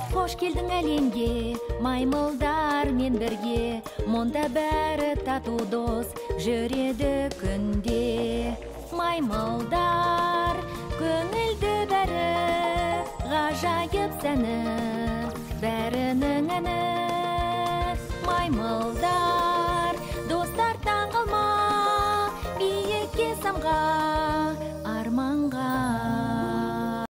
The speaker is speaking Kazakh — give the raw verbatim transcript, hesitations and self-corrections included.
Қош келдің әлемге, маймылдар мен бірге, мұнда бәрі тату дос жүреді күнде. Маймылдар, көңілді бәрі, ғажайып сәні, бәрінің әні. Маймылдар, достар таңғалма, биікке самға